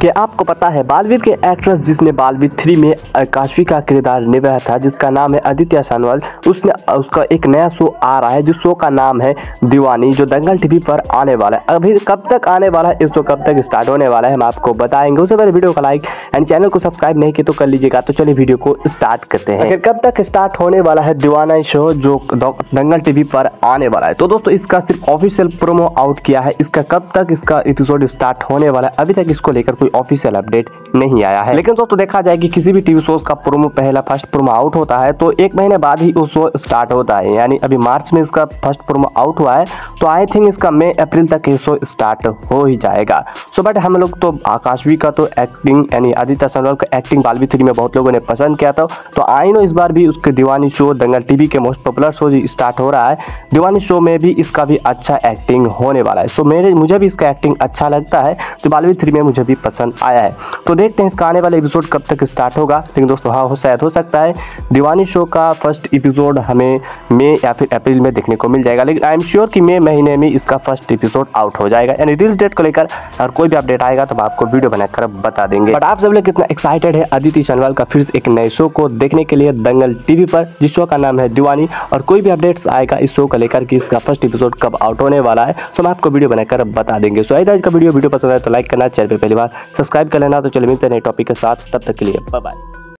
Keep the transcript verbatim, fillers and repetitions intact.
कि आपको पता है बालवीर के एक्ट्रेस जिसने बालवीर थ्री में काशवी का किरदार निभाया था, जिसका नाम है आदित्य सानोवाल, उसने उसका एक नया शो आ रहा है जिस शो का नाम है दीवानी, जो दंगल टीवी पर आने वाला है। अभी कब तक आने वाला है, इस शो कब तक स्टार्ट होने वाला है, हम आपको बताएंगे। उससे पहले वीडियो को लाइक एंड चैनल को सब्सक्राइब नहीं किया तो कर लीजिएगा। तो चलिए वीडियो को स्टार्ट करते हैं। कब तक स्टार्ट होने वाला है दीवाना शो जो दंगल टीवी पर आने वाला है, तो दोस्तों इसका सिर्फ ऑफिशियल प्रोमो आउट किया है। इसका कब तक इसका एपिसोड स्टार्ट होने वाला है, अभी तक इसको लेकर कोई ऑफिशियल अपडेट नहीं आया है। लेकिन दोस्तों देखा जाए कि किसी भी टीवी शोज का प्रोमो पहला फर्स्ट प्रोमो आउट होता है तो एक महीने बाद ही वो शो स्टार्ट होता है। यानी अभी मार्च में इसका फर्स्ट प्रोमो आउट हुआ है तो आई थिंक इसका मई अप्रैल तक ये शो स्टार्ट हो ही जाएगा। सो बट हम लोग तो काशवी का तो एक्टिंग यानी आदित्य सानोवाल का एक्टिंग बालवीर थ्री में बहुत लोगों ने पसंद किया था, तो आई नो इस बार भी उसके दीवानी शो दंगल टीवी के मोस्ट पॉपुलर शो स्टार्ट हो रहा है। दीवानी शो में भी इसका भी अच्छा एक्टिंग होने वाला है। सो मेरे मुझे भी इसका एक्टिंग अच्छा लगता है तो बालवीर थ्री में मुझे भी पसंद आया है। तो देखते हैं इसका आने वाला एपिसोड कब तक स्टार्ट होगा। लेकिन दोस्तों हाँ हो शायद हो सकता है दीवानी शो का फर्स्ट एपिसोड हमें मई या फिर अप्रैल में देखने को मिल जाएगा। लेकिन आई एम श्योर कि मई महीने में इसका फर्स्ट एपिसोड आउट हो जाएगा। यानी रिलीज डेट को लेकर अगर कोई भी अपडेट आएगा तो हम आपको वीडियो बनाकर बता देंगे। बट आप सब लोग कितना एक्साइटेड है आदित्य सानोवाल का फिर से एक नए शो को देखने के लिए दंगल टीवी पर, जिस शो का नाम है दीवानी, और कोई भी अपडेट्स आएगा इस शो को लेकर कि इसका फर्स्ट एपिसोड कब आउट होने वाला है तो हम आपको वीडियो बनाकर बता देंगे। सो आज का वीडियो वीडियो पसंद आए तो लाइक करना, चैनल पे पहली बार सब्सक्राइब कर लेना। तो चलिए मिलते हैं नए टॉपिक के साथ, तब तक के लिए बाय बाय।